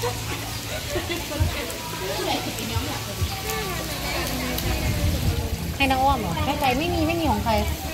ให้น้าอ้อมเหรอให้ใครไม่มีของใคร